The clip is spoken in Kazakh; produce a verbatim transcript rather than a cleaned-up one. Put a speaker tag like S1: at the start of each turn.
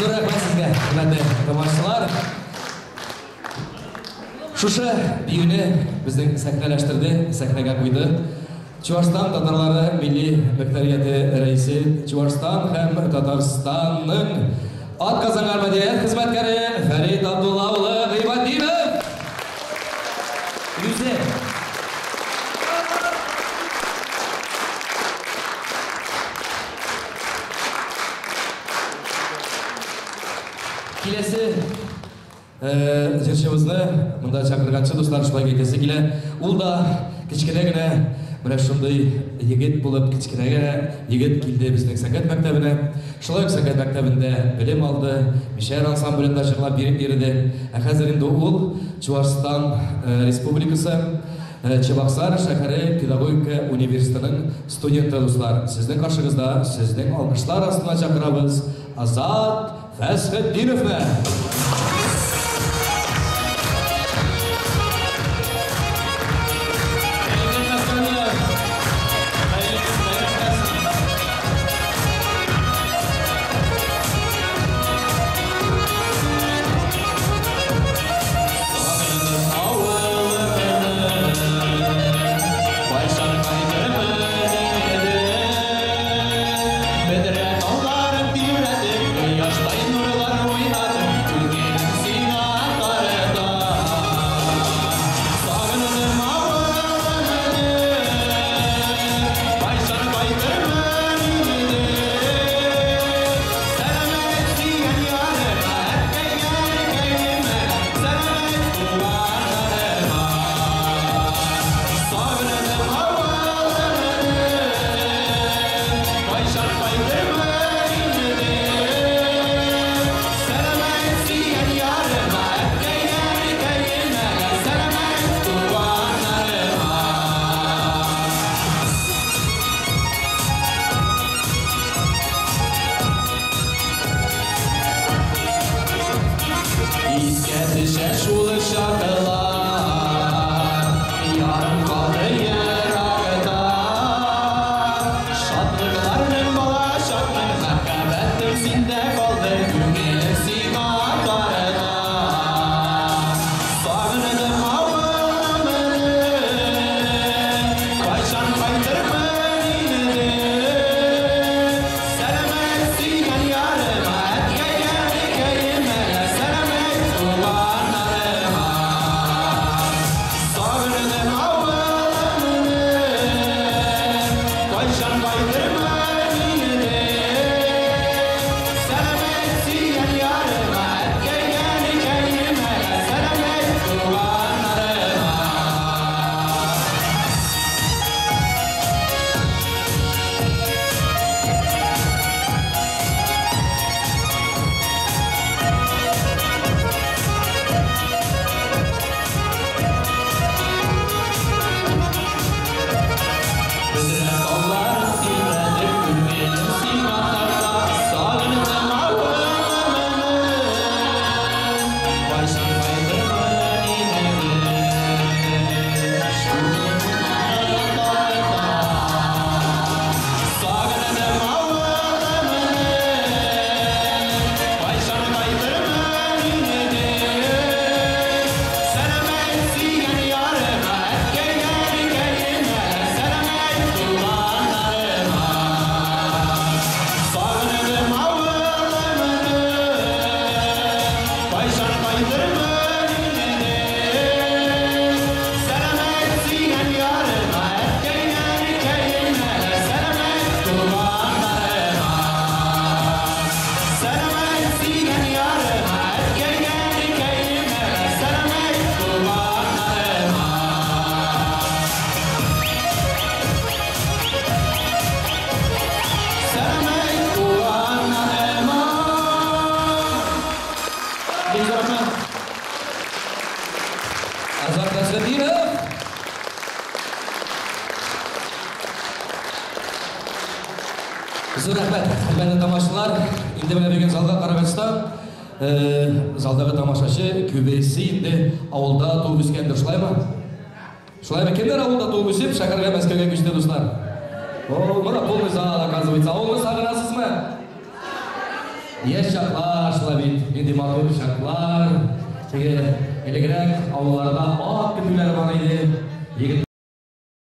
S1: Зор рахмат сізге, құрметті тамашашылар. Шушы бүйіні біздің сәхнеләштірді, сәхнеге қойды. Чувашстан татарлары милли бәктерияты рәйсі, Чувашстан һәм Татарстанның атказанған мәдениет хезмәткәре Фәрит Абдуллаулы Гыйбаддинов. Үзе. Келесі жершімізді мұнда шақырғаншы достар шылай кетесі келе. Ол да кішкене гіне мына шындай егет болып кішкенеге егет келді біздің сәңгәт мәктәбіне. Шылай сәңгәт мәктәбінде білім алды, мишәр ансамблінде жырлап беріп берді. Әхәзірінде ол Чувашстан Республикасы Чебоксар шәһәре педагогика университетінің студенті достар. Сіздің қаршыңызда, сіздің алғышлар астына шақырабыз Азат Фәсхетдиновны. Зор рахмет, құрметті тамашашылар. Енді міне берген залға қарағанда, залдағы тамашашы көбейсі енді ауылда туып өскенді шылай ма? Шылай ма? Кемдер ауылда туып өсіп, шақарға Мәскеуге көшті достар? О, мына полный зал, оказывается. Ауылды сағынасыз ма? Яшь чаклар, шулай бит, инде матур чаклар. Теге элегрәк авылларда ат көтүләре бар иде.